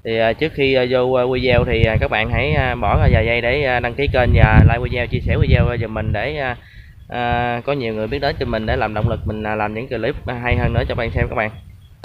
Thì trước khi vô video thì các bạn hãy bỏ ra vài giây để đăng ký kênh và like video, chia sẻ video giùm mình để có nhiều người biết đến cho mình, để làm động lực mình làm những clip hay hơn nữa cho bạn xem các bạn.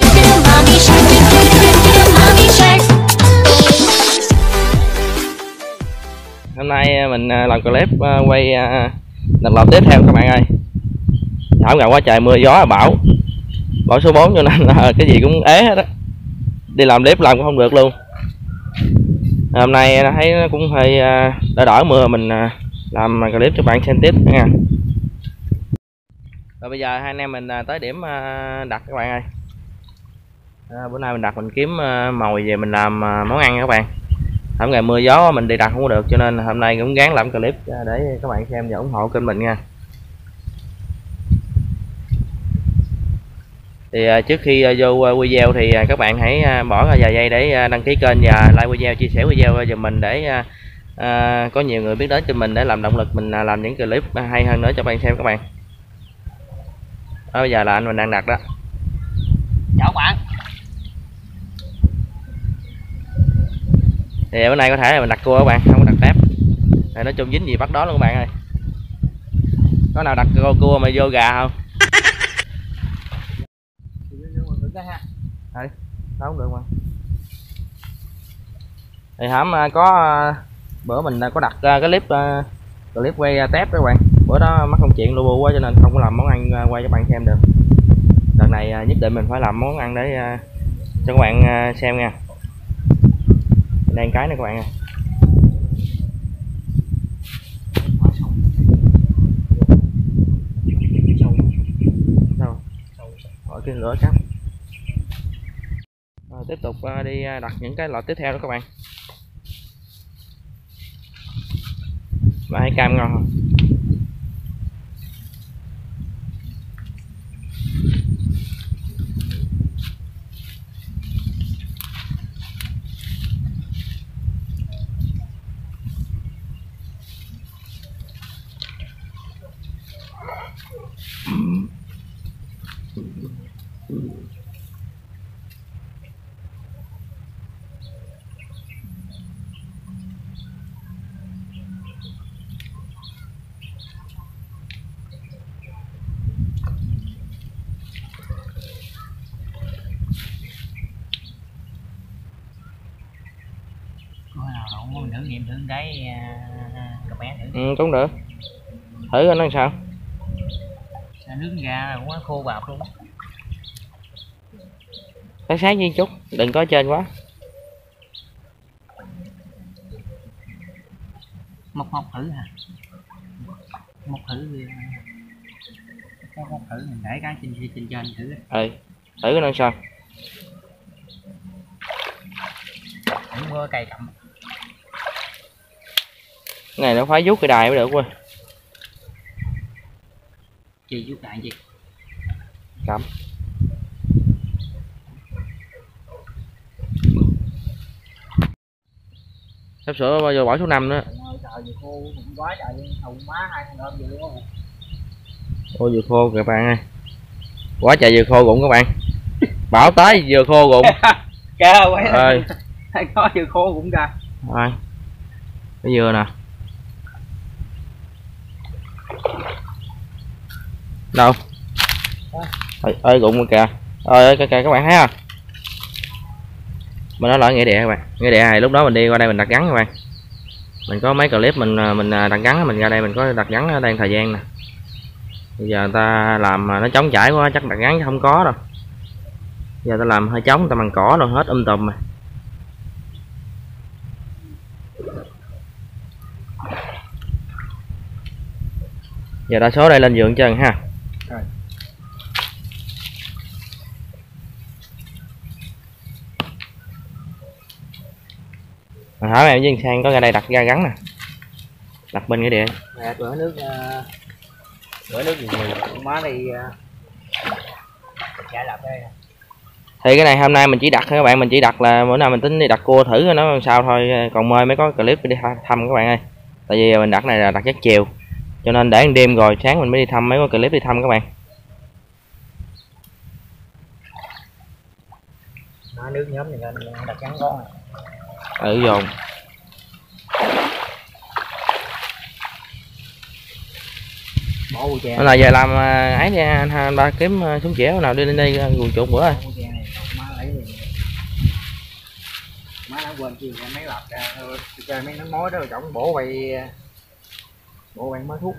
Hôm nay mình làm clip quay lần lọt tiếp theo các bạn ơi. Thảo gặp quá trời mưa gió bão số 4 cho nên là cái gì cũng ế hết á. Đi làm clip làm cũng không được luôn. Hôm nay thấy nó cũng hơi đỡ mưa, mình làm clip cho bạn xem tiếp nha. Rồi bây giờ hai anh em mình tới điểm đặt các bạn ơi. Bữa nay mình đặt mình kiếm mồi về mình làm món ăn các bạn. Hôm ngày mưa gió mình đi đặt không có được cho nên hôm nay cũng gắng làm clip để các bạn xem và ủng hộ kênh mình nha. Thì trước khi vô video thì các bạn hãy bỏ ra vài giây để đăng ký kênh và like video, chia sẻ video giùm mình để có nhiều người biết đến cho mình, để làm động lực mình làm những clip hay hơn nữa cho bạn xem các bạn. Đó, bây giờ là anh mình đang đặt đó. Chào bạn. Thì bữa nay có thể là mình đặt cua các bạn, không có đặt tép. Thì nói chung dính gì bắt đó luôn các bạn ơi. Có nào đặt cua mà vô gà không? Thôi, đâu cũng được mà. Thì hổm có bữa mình có đặt cái clip quay tép các bạn. Bữa đó mắc công chuyện lu bu quá cho nên không có làm món ăn quay cho bạn xem được. Đợt này nhất định mình phải làm món ăn để cho các bạn xem nha. Đây cái nữa các bạn ơi. Rồi cái lửa cắm. Rồi tiếp tục đi đặt những cái loại tiếp theo đó các bạn. Và thấy cam ngon không? Mình thử nghiệm thử cái bé thử. Cũng được. Thử nó sao? Nước ra cũng khô bạc luôn. Sáng sáng với chút, đừng có trên quá. Móc thử hả? Móc thử mình để cái trên thử. Thử nó sao? Thử có cây cầm. Cái này nó phải vuốt cái đài mới được quá. Gì vuốt đài gì? Cầm. Sắp sửa bao giờ bỏ số 5 nữa. Trời vừa khô cũng quá trời luôn, thùng má 2 thằng ôm vậy luôn. Ôi vừa khô các bạn ơi. Quá trời vừa khô rụng các bạn. Bảo tới vừa khô rụng. Kìa quay ơi. Có vừa khô rụng kìa. Rồi. Cái dừa nè. Đâu? Ơi rụng kìa. Ơi kìa các bạn thấy không? Mình nói lỗi nghĩa địa các bạn. Nghĩa địa này lúc đó mình đi qua đây mình đặt gắn các bạn. Mình có mấy clip mình đặt gắn, mình ra đây mình có đặt gắn ở đây thời gian nè. Bây giờ người ta làm mà nó trống trải quá chắc đặt gắn không có đâu. Giờ ta làm hơi trống, ta bằng cỏ rồi hết tùm mà. Giờ đa số đây lên giường trơn ha. Rồi. Hả em với Sang có ra đây đặt ra gắn nè. Đặt bên cái điện. Bữa nước gì nhiều má đi trả lập đây. Thì cái này hôm nay mình chỉ đặt thôi các bạn, mình chỉ đặt là bữa nào mình tính đi đặt cua thử nó làm sao thôi, còn mời mới có clip đi thăm các bạn ơi. Tại vì mình đặt này là đặt giấc chiều cho nên để đêm rồi sáng mình mới đi thăm, mới có clip đi thăm các bạn. Nói nước nhóm này lên đặt trắng có ở dồn. bỏ chè Hôm nay về làm ấy nha anh ba kiếm súng chĩa nào đi lên đây ruộng chuột bữa rồi. má lấy má đã quên chi mấy lọt ra chơi mấy nấm mối đó rồi trọng bổ bay mới thuốc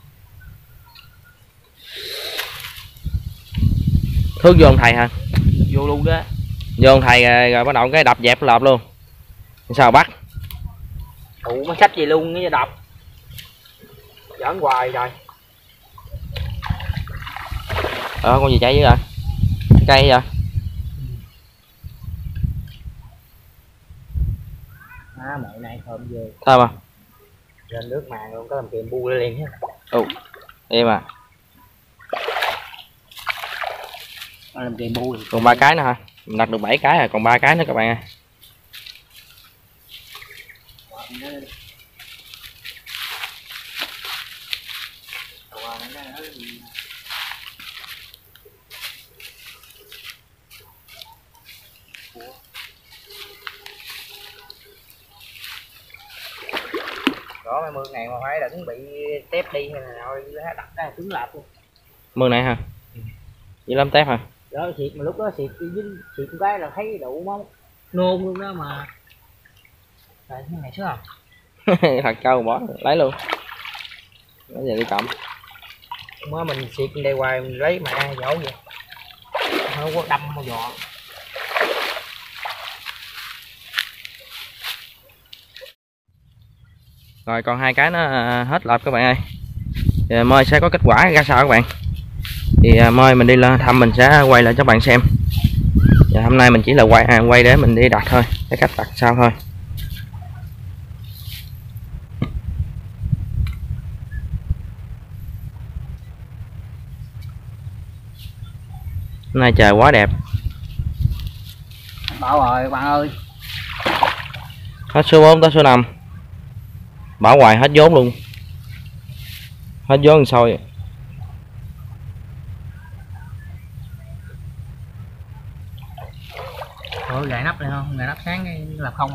Vô ông thầy hả? vô luôn đó. Vô ông thầy rồi bắt đầu cái đập dẹp lợp luôn. Sao bắt? Tụ mới sách gì luôn cái đập. Giỡn hoài rồi. Con gì chạy dữ rồi? Cây vậy? Mẹ này thơm ghê. Thơm à? Lên nước màng luôn có làm kèm bu lên liền hết. Em à. Làm kèm bu. Còn 3 cái nữa hả? Mình đặt được 7 cái rồi, còn 3 cái nữa các bạn ơi. Đó mấy mương này mà phải đừng bị tép đi hay là thôi đặt ra cứng lạp luôn. Mương này hả? Dữ lắm tép hả? Đó xịt mà lúc đó xịt cái là thấy đủ máu nôn luôn đó mà. Rồi cái này xưa không? Thật câu bỏ lấy luôn. Bây giờ đi cầm. Mới mình xịt đây hoài mình lấy mà dỗ vậy. Không có đâm mà dọ. Rồi còn 2 cái nó hết lợp các bạn ơi. Thì Moi sẽ có kết quả ra sao các bạn. Thì Moi mình đi lên thăm mình sẽ quay lại cho bạn xem. Và hôm nay mình chỉ là quay để mình đi đặt thôi, cái cách đặt sao thôi. Hôm nay trời quá đẹp. Bảo rồi bạn ơi. Hết số 4 tới số 5. Bảo hoài hết vốn luôn. Hết vốn làm sao vậy? Gài nắp này không? Gài nắp sáng cái là không.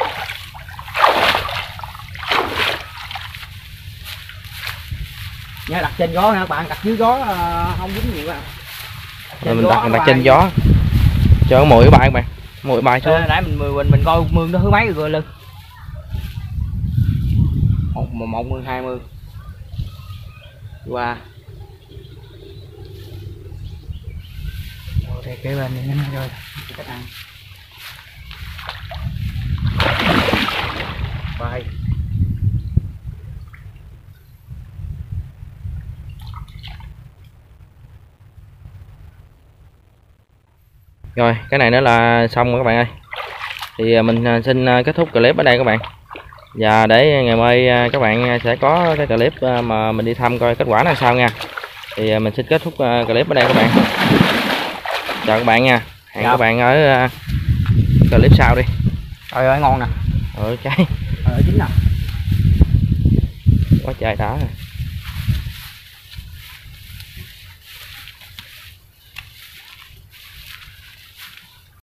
Nhớ đặt trên gió nha các bạn, đặt dưới gió không dính nhiều à. Rồi mình đặt trên gió cho mũi bay các bạn, mũi bay xuống. Nãy mình coi mương nó thứ mấy rồi lưng. Một mương 20. Qua. Rồi kế bên này rồi. Cách ăn. Bye. Rồi cái này nữa là xong rồi các bạn ơi. Thì mình xin kết thúc clip ở đây các bạn. Và để ngày mai các bạn sẽ có cái clip mà mình đi thăm coi kết quả là sao nha. Thì mình xin kết thúc clip ở đây các bạn. Chào các bạn nha. Hẹn các bạn ở clip sau đi. Trời ơi ngon nè. Cháy. Chín nè. Quá trời đã rồi.